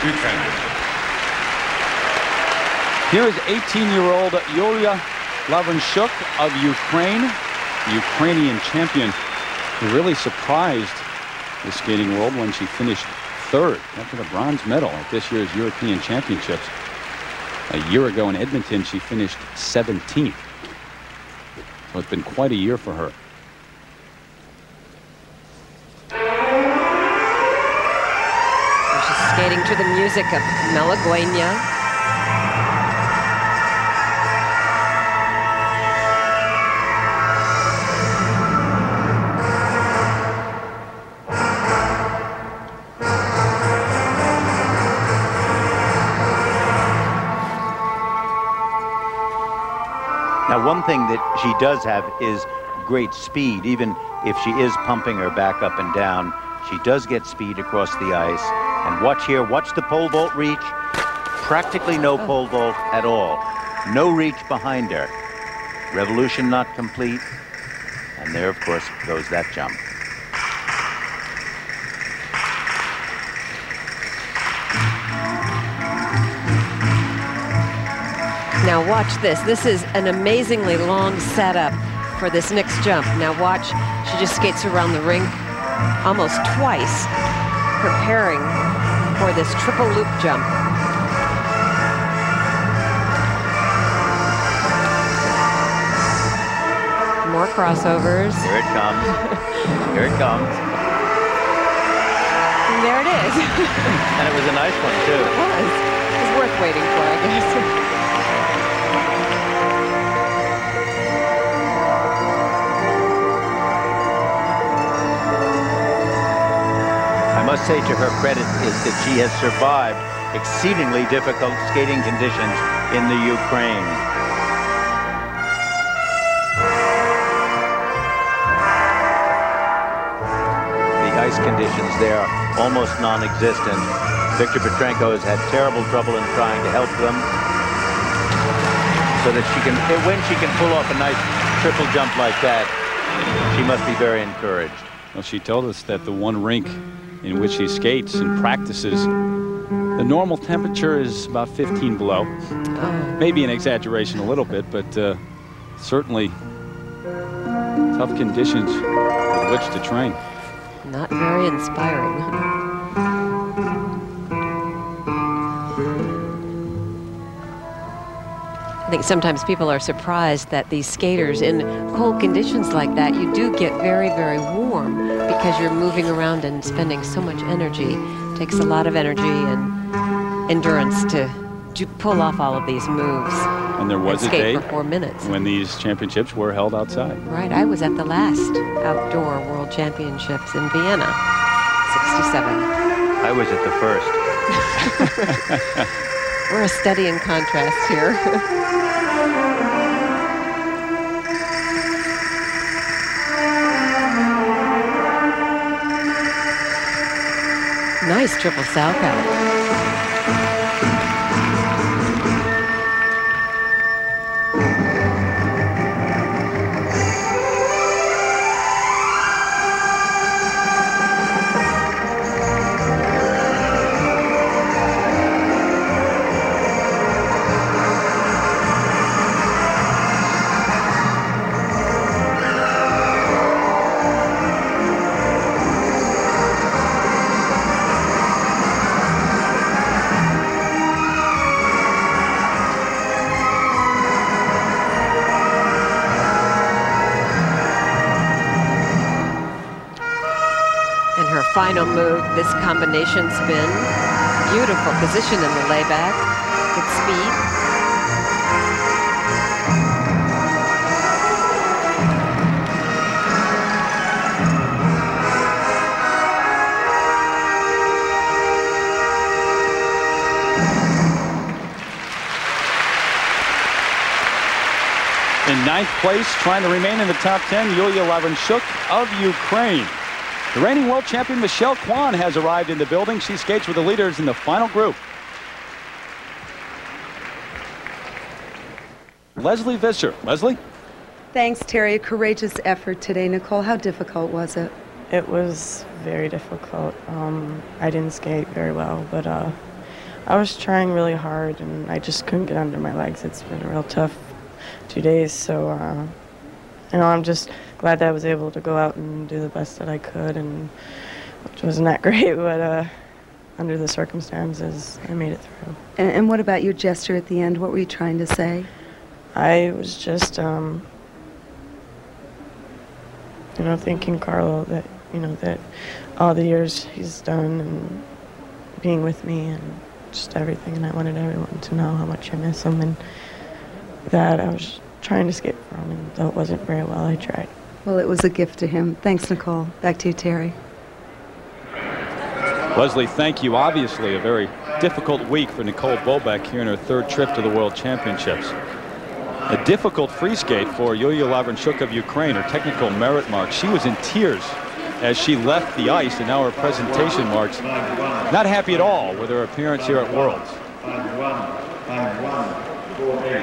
Ukraine. Here is 18-year-old Yulia Lavrenchuk of Ukraine, the Ukrainian champion, who really surprised the skating world when she finished third after the bronze medal at this year's European Championships. A year ago in Edmonton, she finished 17th. So it's been quite a year for her. She's skating to the music of Malagueña. Now, one thing that she does have is great speed. Even if she is pumping her back up and down, she does get speed across the ice. And watch here, watch the pole vault reach. Practically no pole vault at all. No reach behind her. Revolution not complete. And there, of course, goes that jump. Now watch this. This is an amazingly long setup for this next jump. Now watch, she just skates around the rink almost twice, preparing for this triple loop jump. More crossovers. Here it comes. Here it comes. And there it is. And it was a nice one, too. It was. It was worth waiting for, I guess. I must say to her credit is that she has survived exceedingly difficult skating conditions in the Ukraine. The ice conditions there are almost non-existent. Victor Petrenko has had terrible trouble in trying to help them, so that she can, when she can pull off a nice triple jump like that, she must be very encouraged. Well, she told us that the one rink in which she skates and practices, the normal temperature is about 15 below. Maybe an exaggeration a little bit, but certainly tough conditions with which to train. Not very inspiring. I think sometimes people are surprised that these skaters in cold conditions like that, you do get very, very warm because you're moving around and spending so much energy. It takes a lot of energy and endurance to pull off all of these moves. And there was a day for 4 minutes when these championships were held outside. Right, I was at the last outdoor World Championships in Vienna, 67. I was at the first. We're a study in contrast here. Nice triple salchow. Final move, this combination spin. Beautiful position in the layback. Good speed. In 9th place, trying to remain in the top 10, Yulia Lavrenchuk of Ukraine. The reigning world champion Michelle Kwan has arrived in the building. She skates with the leaders in the final group. Leslie Visser. Leslie? Thanks, Terry. A courageous effort today. Nicole, how difficult was it? It was very difficult. I didn't skate very well, but I was trying really hard, and I just couldn't get under my legs. It's been a real tough 2 days, so you know, I'm just glad that I was able to go out and do the best that I could, and which wasn't that great, but under the circumstances, I made it through. And what about your gesture at the end? What were you trying to say? I was just, you know, thanking Carlo that, you know, that all the years he's done and being with me and just everything, and I wanted everyone to know how much I miss him, and that I was trying to skate from, and though it wasn't very well, I tried. Well, it was a gift to him. Thanks, Nicole. Back to you, Terry. Leslie, thank you. Obviously, a very difficult week for Nicole Bobek here in her third trip to the World Championships. A difficult free skate for Yulia Lavrenchuk of Ukraine, her technical merit mark. She was in tears as she left the ice, and now her presentation marks. Not happy at all with her appearance here at Worlds.